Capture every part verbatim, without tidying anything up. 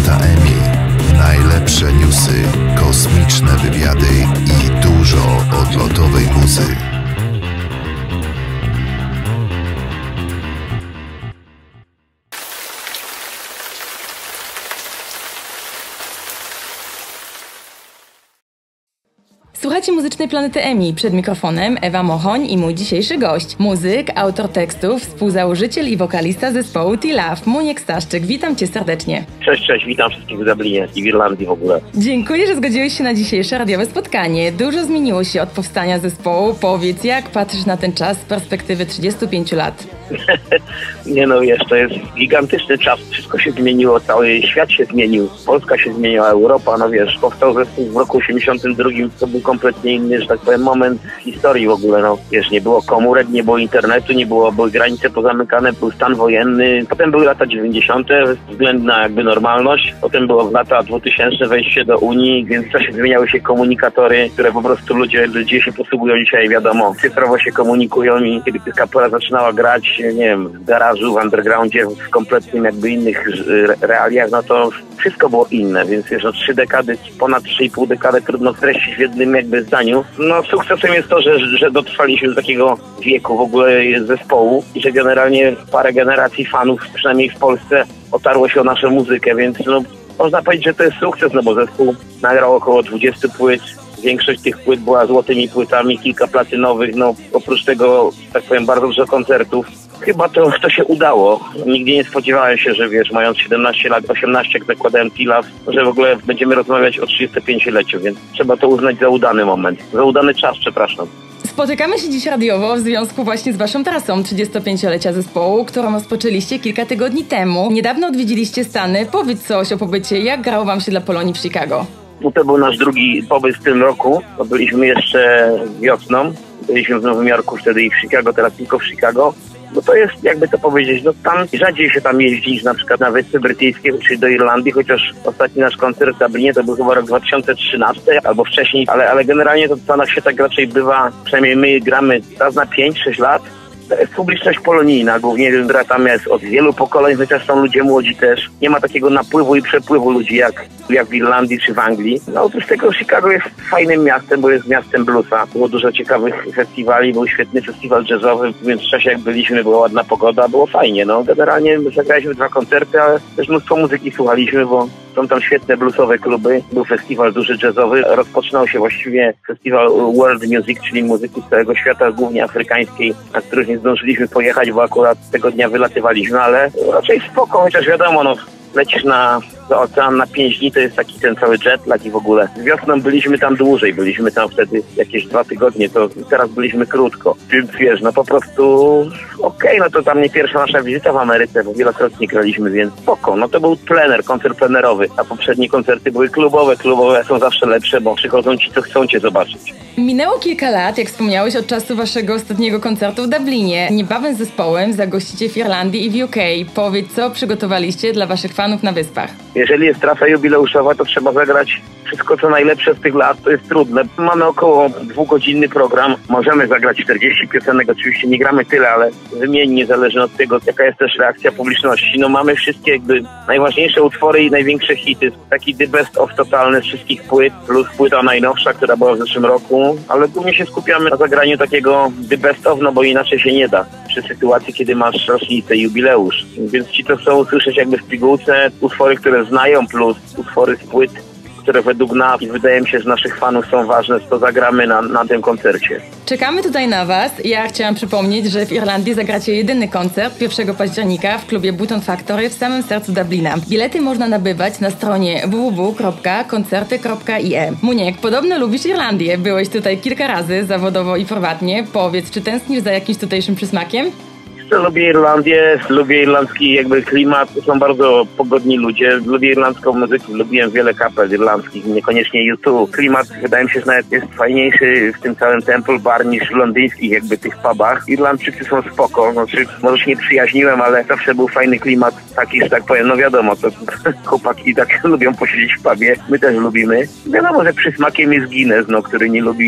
Planeta Emmy. Najlepsze newsy, kosmiczne wywiady i dużo odlotowej muzy. Słuchajcie Muzycznej Planety Emmy. Przed mikrofonem Ewa Mochoń i mój dzisiejszy gość. Muzyk, autor tekstów, współzałożyciel i wokalista zespołu T-Love, Muniek Staszczyk. Witam Cię serdecznie. Cześć, cześć, witam wszystkich w Dublinie i w Irlandii w ogóle. Dziękuję, że zgodziłeś się na dzisiejsze radiowe spotkanie. Dużo zmieniło się od powstania zespołu. Powiedz, jak patrzysz na ten czas z perspektywy trzydziestu pięciu lat? Nie no, wiesz, to jest gigantyczny czas. Wszystko się zmieniło, cały świat się zmienił. Polska się zmieniła, Europa, no wiesz, powstał zespół w roku osiemdziesiątym drugim, to był kompletnie inny, że tak powiem, moment w historii w ogóle, no. Wiesz, nie było komórek, nie było internetu, nie było, były granice pozamykane, był stan wojenny. Potem były lata dziewięćdziesiąte, względna jakby normalność. Potem było lata dwutysięczne, wejście do Unii, więc w czasie zmieniały się komunikatory, które po prostu ludzie, ludzie się posługują dzisiaj, wiadomo, cyfrowo się komunikują i kiedy kapela zaczynała grać, nie wiem, w garażu, w undergroundzie, w kompletnym jakby innych realiach, no to wszystko było inne, więc wiesz, no trzy dekady, ponad trzy i pół dekady trudno streścić w jednym jakby zdaniu. No sukcesem jest to, że, że dotrwaliśmy do takiego wieku w ogóle zespołu i że generalnie parę generacji fanów, przynajmniej w Polsce, otarło się o naszą muzykę, więc no można powiedzieć, że to jest sukces, no bo zespół nagrał około dwudziestu płyt. Większość tych płyt była złotymi płytami, kilka platynowych, no oprócz tego, tak powiem, bardzo dużo koncertów. Chyba to, to się udało. Nigdy nie spodziewałem się, że wiesz, mając siedemnaście lat, osiemnaście, jak zakładałem T-Love, że w ogóle będziemy rozmawiać o trzydziestopięcioleciu, więc trzeba to uznać za udany moment, za udany czas, przepraszam. Spotykamy się dziś radiowo w związku właśnie z waszą trasą trzydziestopięciolecia zespołu, którą rozpoczęliście kilka tygodni temu. Niedawno odwiedziliście Stany. Powiedz coś o pobycie. Jak grało wam się dla Polonii w Chicago? To był nasz drugi pobyt w tym roku. To byliśmy jeszcze wiosną. Byliśmy w Nowym Jorku wtedy i w Chicago, teraz tylko w Chicago. Bo to jest, jakby to powiedzieć, no tam rzadziej się tam jeździ niż na przykład na Wyspy Brytyjskie, czyli do Irlandii, chociaż ostatni nasz koncert w Dublinie to był chyba rok dwa tysiące trzynasty albo wcześniej, ale, ale generalnie to w Stanach się tak raczej bywa, przynajmniej my gramy raz na pięć sześć lat. To jest publiczność polonijna, głównie, która tam jest od wielu pokoleń, chociaż są ludzie młodzi też. Nie ma takiego napływu i przepływu ludzi jak, jak w Irlandii czy w Anglii. No oprócz tego Chicago jest fajnym miastem, bo jest miastem bluesa. Było dużo ciekawych festiwali, był świetny festiwal jazzowy, w międzyczasie jak byliśmy, była ładna pogoda, było fajnie. No generalnie zagraliśmy dwa koncerty, ale też mnóstwo muzyki słuchaliśmy, bo są tam świetne bluesowe kluby. Był festiwal duży jazzowy. Rozpoczynał się właściwie festiwal World Music, czyli muzyki z całego świata, głównie afrykańskiej, na których nie zdążyliśmy pojechać, bo akurat tego dnia wylatywaliśmy, ale raczej spoko, chociaż wiadomo, no lecisz na za ocean na pięć dni, to jest taki ten cały jetlag i w ogóle. Wiosną byliśmy tam dłużej, byliśmy tam wtedy jakieś dwa tygodnie, to teraz byliśmy krótko. Więc wiesz, no po prostu okej, okay, no to tam nie pierwsza nasza wizyta w Ameryce, bo wielokrotnie graliśmy, więc spoko. No to był plener, koncert plenerowy, a poprzednie koncerty były klubowe. Klubowe są zawsze lepsze, bo przychodzą ci, co chcą cię zobaczyć. Minęło kilka lat, jak wspomniałeś, od czasu waszego ostatniego koncertu w Dublinie. Niebawem z zespołem zagościcie w Irlandii i w U K. Powiedz, co przygotowaliście dla waszych fanów na Wyspach? Jeżeli jest trasa jubileuszowa, to trzeba zagrać wszystko, co najlepsze z tych lat. To jest trudne. Mamy około dwugodzinny program. Możemy zagrać czterdzieści piosenek. Oczywiście nie gramy tyle, ale wymiennie, zależy od tego, jaka jest też reakcja publiczności. No mamy wszystkie jakby najważniejsze utwory i największe hity. Taki the best of totalny z wszystkich płyt, plus płyta najnowsza, która była w zeszłym roku. Ale głównie się skupiamy na zagraniu takiego the best of, no bo inaczej się nie da. Przy sytuacji, kiedy masz rocznicę i jubileusz. Więc ci to chcą usłyszeć jakby w pigułce utwory, które znają, plus utwory z płyt, które według nas i wydaje mi się, że naszych fanów są ważne, to zagramy na, na tym koncercie. Czekamy tutaj na was. Ja chciałam przypomnieć, że w Irlandii zagracie jedyny koncert pierwszego października w klubie Button Factory w samym sercu Dublina. Bilety można nabywać na stronie w w w kropka koncerty kropka i e. Muniek, podobno lubisz Irlandię. Byłeś tutaj kilka razy, zawodowo i prywatnie. Powiedz, czy tęsknisz za jakimś tutejszym przysmakiem? Lubię Irlandię, lubię irlandzki jakby klimat, są bardzo pogodni ludzie, lubię irlandzką muzykę, lubiłem wiele kapel irlandzkich, niekoniecznie U dwa. Klimat wydaje mi się, że nawet jest fajniejszy w tym całym Temple Bar niż w londyńskich jakby tych pubach. Irlandczycy są spoko, znaczy może się nie przyjaźniłem, ale zawsze był fajny klimat taki, że tak powiem, no wiadomo, to chłopaki tak lubią posiedzieć w pubie, my też lubimy. Wiadomo, że przysmakiem jest Guinness, no, który nie lubi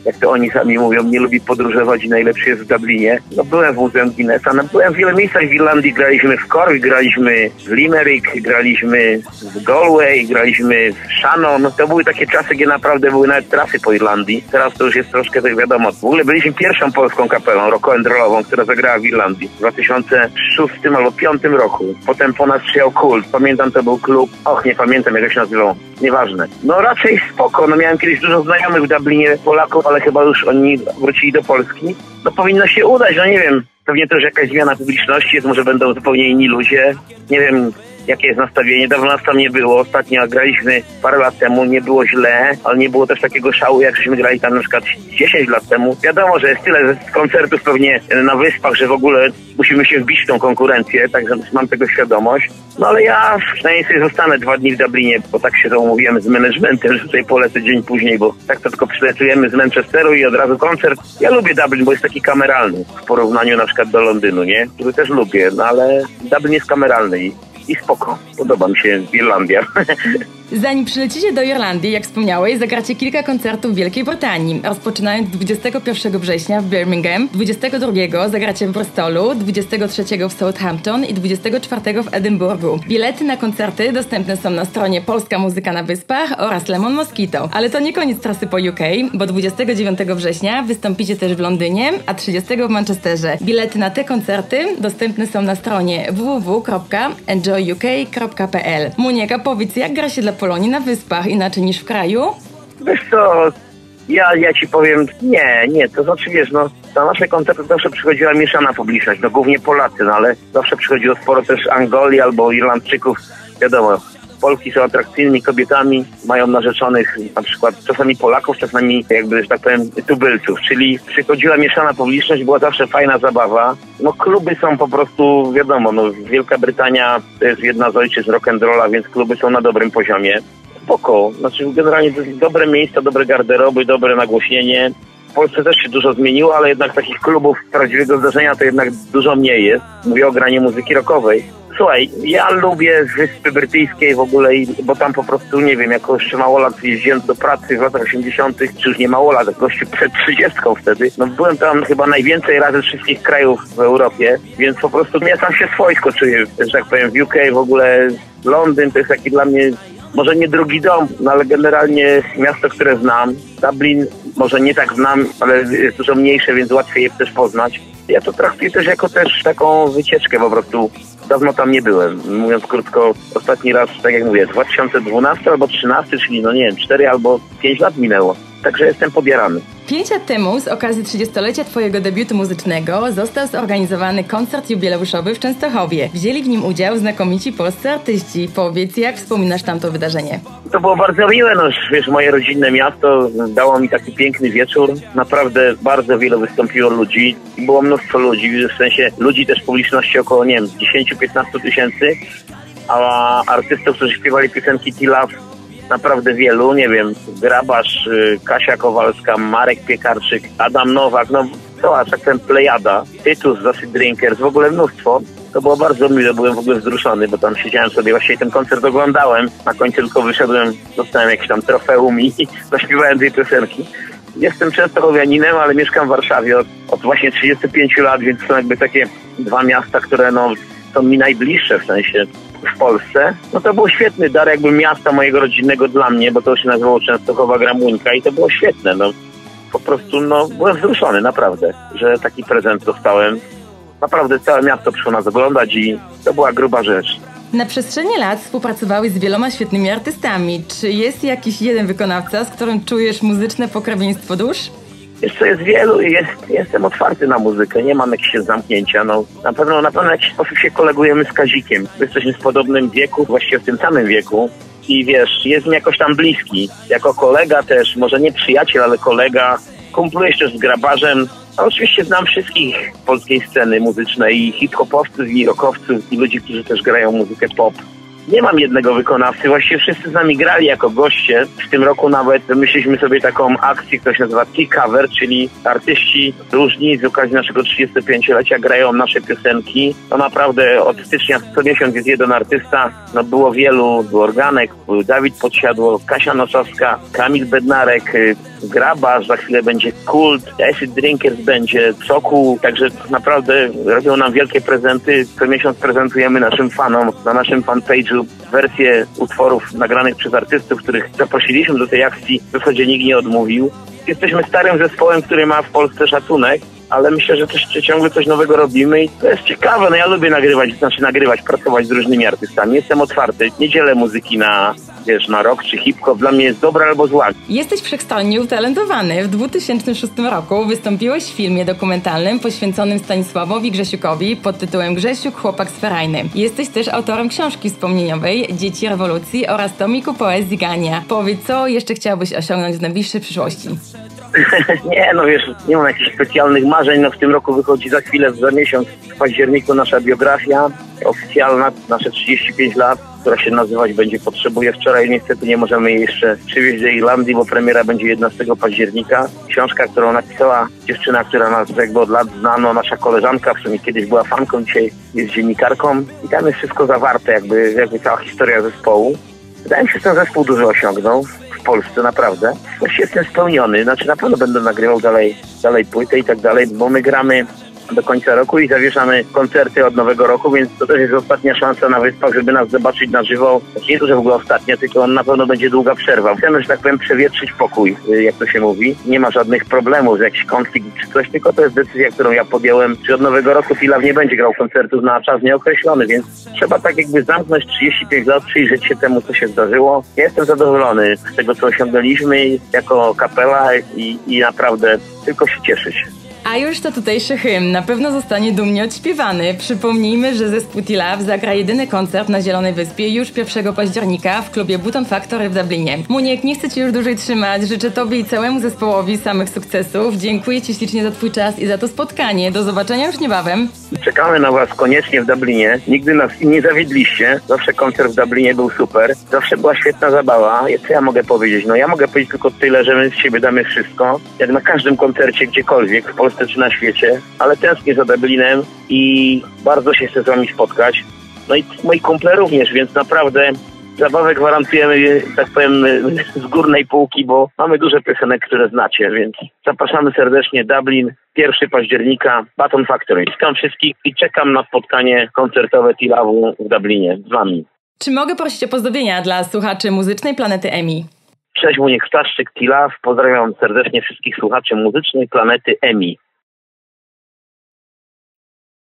jak to oni sami mówią, nie lubi podróżować i najlepszy jest w Dublinie. No byłem w Muzeum Guinnessa, no byłem w wielu miejscach w Irlandii, graliśmy w Cork, graliśmy w Limerick, graliśmy w Galway, graliśmy w Shannon. To były takie czasy, gdzie naprawdę były nawet trasy po Irlandii. Teraz to już jest troszkę tak wiadomo. W ogóle byliśmy pierwszą polską kapelą rock and rollową, która zagrała w Irlandii w dwa tysiące szóstym albo dwa tysiące piątym roku. Potem po nas przyjechał Kult. Pamiętam, to był klub, och, nie pamiętam jak się nazywał. Nieważne. No raczej spoko. No miałem kiedyś dużo znajomych w Dublinie, Polaków, ale chyba już oni wrócili do Polski. No powinno się udać, no nie wiem. Pewnie też jakaś zmiana publiczności jest, może będą zupełnie inni ludzie. Nie wiem, jakie jest nastawienie. Dawno nas tam nie było. Ostatnio graliśmy parę lat temu, nie było źle, ale nie było też takiego szału, jak żeśmy grali tam na przykład dziesięć lat temu. Wiadomo, że jest tyle koncertów pewnie na wyspach, że w ogóle musimy się wbić w tą konkurencję, także mam tego świadomość. No ale ja przynajmniej sobie zostanę dwa dni w Dublinie, bo tak się to umówiłem z managementem, że tutaj polecę dzień później, bo tak to tylko przylecujemy z Manchesteru i od razu koncert. Ja lubię Dublin, bo jest taki kameralny w porównaniu na przykład do Londynu, nie? Który też lubię, no ale Dublin jest kameralny i I spoko. Podoba mi się Irlandia. Zanim przylecicie do Irlandii, jak wspomniałeś, zagracie kilka koncertów w Wielkiej Brytanii. Rozpoczynając dwudziestego pierwszego września w Birmingham, dwudziestego drugiego zagracie w Bristolu, dwudziestego trzeciego w Southampton i dwudziestego czwartego w Edynburgu. Bilety na koncerty dostępne są na stronie Polska Muzyka na Wyspach oraz Lemon Mosquito. Ale to nie koniec trasy po U K, bo dwudziestego dziewiątego września wystąpicie też w Londynie, a trzydziestego w Manchesterze. Bilety na te koncerty dostępne są na stronie w w w kropka enjoy u k kropka p l. Munieka, powiedz, jak gra się dla Polonii na Wyspach inaczej niż w kraju? Wiesz co, ja, ja ci powiem, nie, nie, to znaczy wiesz, no, na nasze koncerty zawsze przychodziła mieszana publiczność, no głównie Polacy, no ale zawsze przychodziło sporo też Angolii albo Irlandczyków, wiadomo. Polki są atrakcyjnymi kobietami, mają narzeczonych na przykład czasami Polaków, czasami jakby, że tak powiem, tubylców, czyli przychodziła mieszana publiczność, była zawsze fajna zabawa. No kluby są po prostu, wiadomo, no Wielka Brytania to jest jedna z ojczyzn rock'n'rolla, więc kluby są na dobrym poziomie. Spoko, znaczy generalnie to jest dobre miejsca, dobre garderoby, dobre nagłośnienie. W Polsce też się dużo zmieniło, ale jednak takich klubów prawdziwego zdarzenia to jednak dużo mniej jest. Mówię o graniu muzyki rockowej. Słuchaj, ja lubię Wyspy Brytyjskie w ogóle, bo tam po prostu, nie wiem, jako jeszcze małolat jeździłem do pracy w latach osiemdziesiątych, czy już nie małolat, gościu przed trzydziestką wtedy. No byłem tam chyba najwięcej razy z wszystkich krajów w Europie, więc po prostu ja tam się swojsko czuję, że tak powiem, w U K w ogóle Londyn to jest taki dla mnie, może nie drugi dom, no ale generalnie miasto, które znam. Dublin może nie tak znam, ale jest dużo mniejsze, więc łatwiej je też poznać. Ja to traktuję też jako też taką wycieczkę po prostu. Dawno tam nie byłem. Mówiąc krótko, ostatni raz, tak jak mówię, dwa tysiące dwunasty albo trzynasty, czyli no nie wiem, cztery albo pięć lat minęło. Także jestem podjarany. Pięć lat temu, z okazji trzydziestolecia Twojego debiutu muzycznego, został zorganizowany koncert jubileuszowy w Częstochowie. Wzięli w nim udział znakomici polscy artyści. Powiedz, jak wspominasz tamto wydarzenie? To było bardzo miłe, no wiesz, moje rodzinne miasto dało mi taki piękny wieczór. Naprawdę bardzo wiele wystąpiło ludzi. Było mnóstwo ludzi, w sensie ludzi też publiczności około, nie wiem, dziesięć do piętnastu tysięcy, a artystów, którzy śpiewali piosenki T-Love, naprawdę wielu, nie wiem, Grabasz, Kasia Kowalska, Marek Piekarczyk, Adam Nowak, no cała tak ten plejada, Tytus, Acid Drinkers, w ogóle mnóstwo. To było bardzo miłe, byłem w ogóle wzruszony, bo tam siedziałem sobie, właściwie ten koncert oglądałem, na końcu tylko wyszedłem, dostałem jakieś tam trofeum i zaśpiewałem tej piosenki. Jestem częstochowianinem, ale mieszkam w Warszawie od, od właśnie trzydziestu pięciu lat, więc są jakby takie dwa miasta, które no są mi najbliższe w sensie w Polsce. No to był świetny dar jakby miasta mojego rodzinnego dla mnie, bo to się nazywało Częstochowa Gramuńka i to było świetne, no. Po prostu, no, byłem wzruszony, naprawdę, że taki prezent dostałem. Naprawdę całe miasto przyszło nas oglądać i to była gruba rzecz. Na przestrzeni lat współpracowałeś z wieloma świetnymi artystami. Czy jest jakiś jeden wykonawca, z którym czujesz muzyczne pokrewieństwo dusz? Jeszcze jest wielu i jest, jestem otwarty na muzykę, nie mam jakiegoś zamknięcia. No, na pewno na pewno w jakiś sposób się kolegujemy z Kazikiem. Jesteśmy w podobnym wieku, właściwie w tym samym wieku. I wiesz, jest mi jakoś tam bliski. Jako kolega też, może nie przyjaciel, ale kolega. Kumplujesz też z Grabarzem. A oczywiście znam wszystkich polskiej sceny muzycznej, i hip-hopowców, i rockowców, i ludzi, którzy też grają muzykę pop. Nie mam jednego wykonawcy, właściwie wszyscy z nami grali jako goście. W tym roku nawet wymyśliliśmy sobie taką akcję, która się nazywa T-Cover, czyli artyści różni z okazji naszego trzydziestopięciolecia grają nasze piosenki. To naprawdę od stycznia co miesiąc jest jeden artysta. No było wielu, był Organek, był Dawid Podsiadło, Kasia Nosowska, Kamil Bednarek, Grabarz, za chwilę będzie Kult, Acid Drinkers będzie, Sokół, także naprawdę robią nam wielkie prezenty. Co miesiąc prezentujemy naszym fanom na naszym fanpage'u wersje utworów nagranych przez artystów, których zaprosiliśmy do tej akcji. W zasadzie nikt nie odmówił. Jesteśmy starym zespołem, który ma w Polsce szacunek, ale myślę, że też ciągle coś nowego robimy i to jest ciekawe. No ja lubię nagrywać, znaczy nagrywać, pracować z różnymi artystami. Jestem otwarty, nie dzielę muzyki na, wiesz, na rock czy hip-hop. Dla mnie jest dobra albo zła. Jesteś wszechstronnie utalentowany. W dwa tysiące szóstym roku wystąpiłeś w filmie dokumentalnym poświęconym Stanisławowi Grzesiukowi pod tytułem Grzesiuk, chłopak sferajny. Jesteś też autorem książki wspomnieniowej Dzieci rewolucji oraz tomiku poezji Gania. Powiedz, co jeszcze chciałbyś osiągnąć w najbliższej przyszłości? Nie, no wiesz, nie mam jakichś specjalnych marzeń. No w tym roku wychodzi za chwilę, za miesiąc, w październiku nasza biografia oficjalna, nasze trzydzieści pięć lat, która się nazywać będzie Potrzebuję. Wczoraj niestety nie możemy jej jeszcze przywieźć do Irlandii, bo premiera będzie jedenastego października. Książka, którą napisała dziewczyna, która nas jakby od lat zna, no, nasza koleżanka, w sumie kiedyś była fanką, dzisiaj jest dziennikarką i tam jest wszystko zawarte, jakby, jakby cała historia zespołu. Wydaje mi się, że ten zespół dużo osiągnął w Polsce, naprawdę. Właściwie jestem spełniony, znaczy na pewno będę nagrywał dalej, dalej płytę i tak dalej, bo my gramy do końca roku i zawieszamy koncerty od nowego roku, więc to też jest ostatnia szansa na Wyspach, żeby nas zobaczyć na żywo. Znaczy nie to, że w ogóle ostatnia, tylko on na pewno będzie długa przerwa. Chcemy, że tak powiem, przewietrzyć pokój, jak to się mówi. Nie ma żadnych problemów, jakiś konflikt czy coś, tylko to jest decyzja, którą ja podjąłem, że od nowego roku Pilaw nie będzie grał koncertów na czas nieokreślony, więc trzeba tak jakby zamknąć trzydzieści pięć lat, przyjrzeć się temu, co się zdarzyło. Ja jestem zadowolony z tego, co osiągnęliśmy jako kapela i, i naprawdę tylko się cieszyć. A już to tutejszy hymn na pewno zostanie dumnie odśpiewany. Przypomnijmy, że zespół T-Love zagra jedyny koncert na Zielonej Wyspie już pierwszego października w klubie Button Factory w Dublinie. Muniek, nie chcę Cię już dłużej trzymać. Życzę Tobie i całemu zespołowi samych sukcesów. Dziękuję Ci ślicznie za Twój czas i za to spotkanie. Do zobaczenia już niebawem. Czekamy na Was koniecznie w Dublinie. Nigdy nas nie zawiedliście. Zawsze koncert w Dublinie był super. Zawsze była świetna zabawa. Co ja mogę powiedzieć? No ja mogę powiedzieć tylko tyle, że my z siebie damy wszystko. Jak na każdym koncercie gdziekolwiek, w Polsce czy na świecie. Ale tęsknię za Dublinem i bardzo się chcę z Wami spotkać. No i moi kumple również, więc naprawdę zabawę gwarantujemy, tak powiem, z górnej półki, bo mamy dużo piosenek, które znacie, więc zapraszamy serdecznie. Dublin, pierwszego października, Button Factory. Witam wszystkich i czekam na spotkanie koncertowe T-Love'u w Dublinie z Wami. Czy mogę prosić o pozdrowienia dla słuchaczy muzycznej Planety EMI? Cześć, Muniek Staszczyk, T-Love. Pozdrawiam serdecznie wszystkich słuchaczy muzycznej Planety EMI.